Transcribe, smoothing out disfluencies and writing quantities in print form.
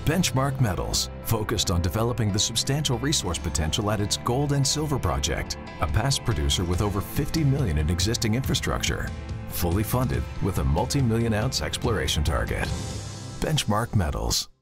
Benchmark Metals, focused on developing the substantial resource potential at its gold and silver project, a past producer with over 50 million in existing infrastructure, fully funded with a multi-million ounce exploration target. Benchmark Metals.